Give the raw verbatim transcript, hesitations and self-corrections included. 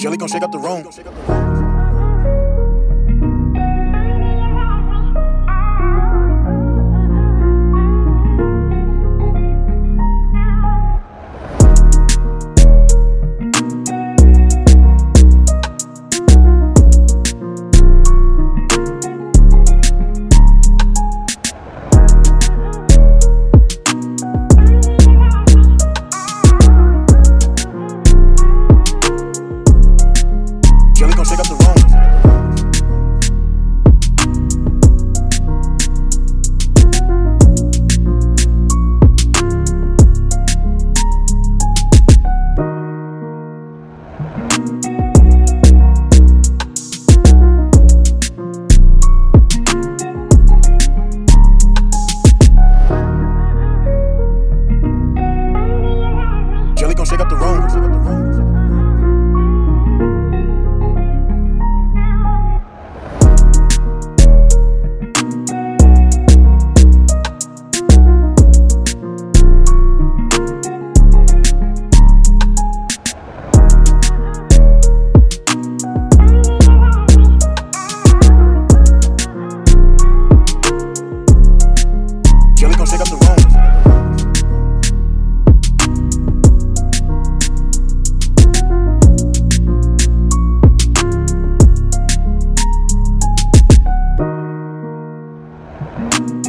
Jelly gon' shake up the room. Jelly gon' shake up the room. Jelly gon' shake up the room. Jelly gon' shake up the room. Thank you.